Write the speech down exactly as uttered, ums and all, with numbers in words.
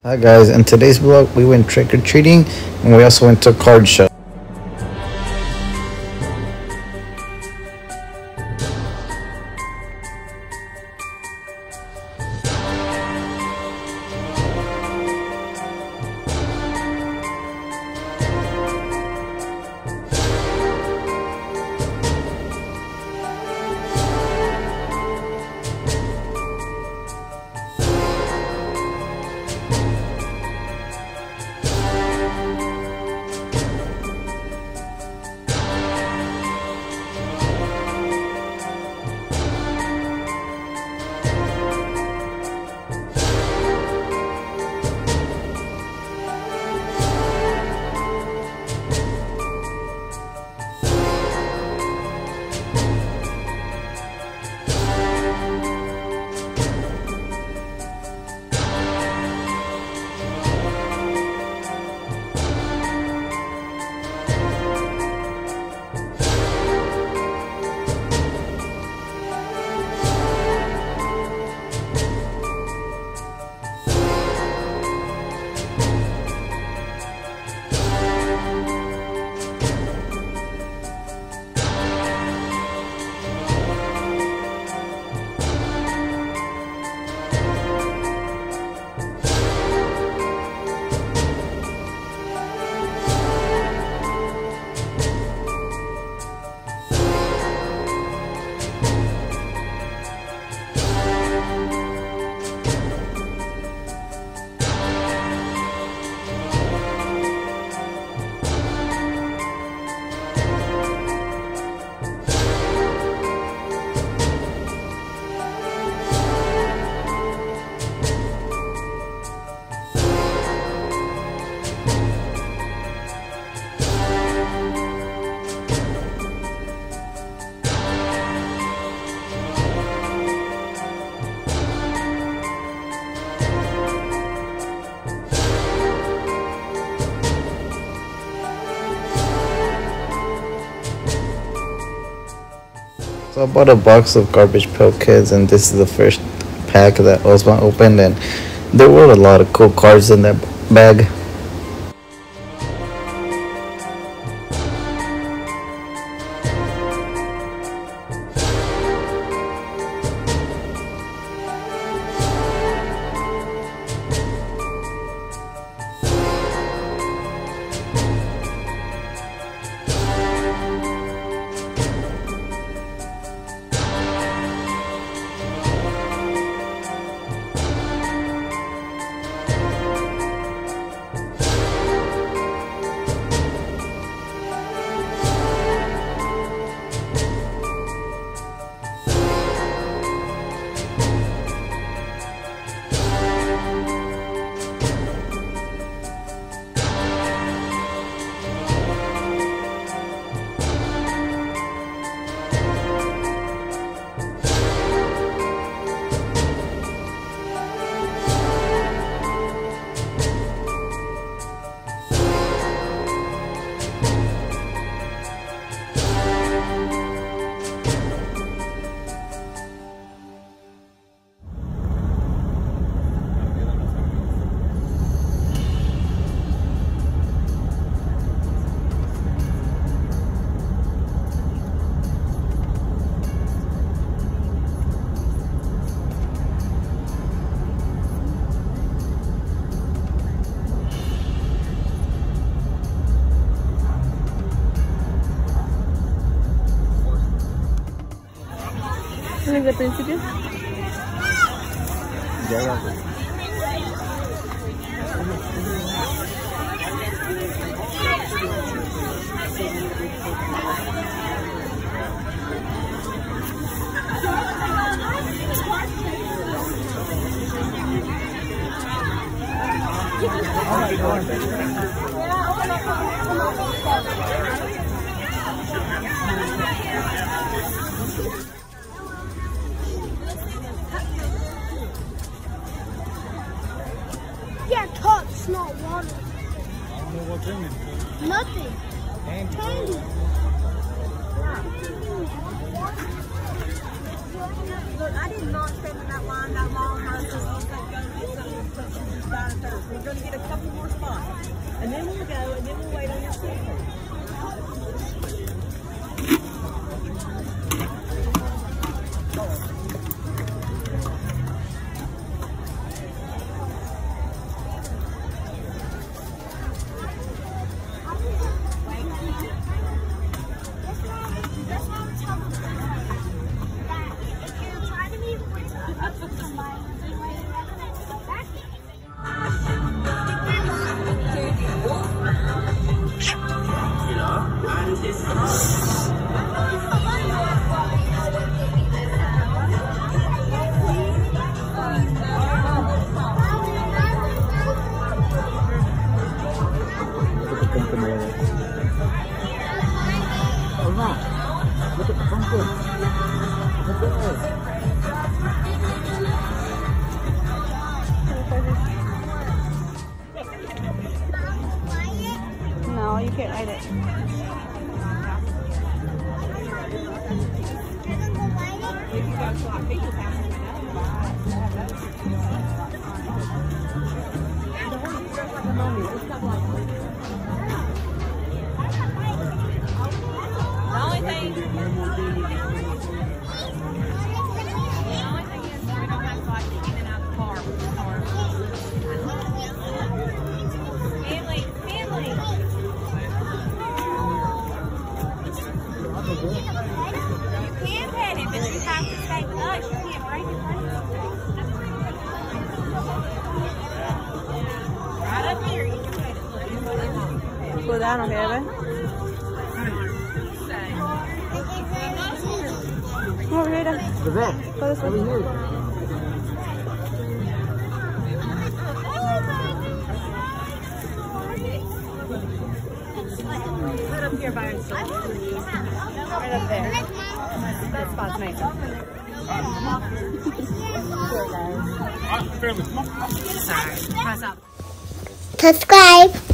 Hi guys, in today's vlog we went trick-or-treating and we also went to a card show. So I bought a box of Garbage Pail Kids, and this is the first pack that Osman opened, and there were a lot of cool cards in that bag. ¿Desde el principio? Ya, ya. Yeah, cups, not water. I don't know what's in it. Nothing. Candy. Candy. Look, I did not stand in that line that long. I was just like, go get something. so she's down at third. We're going to get a couple more spots. And then we'll go, and then we'll wait on your sister. Look at the pumpkin. Look at it. No, you can't eat it. Go down, okay, baby? Come over here, then. The vet. Go this way. Over here. Right up here by himself. Right up there. That spot's nice. Sorry. Pass up. Subscribe.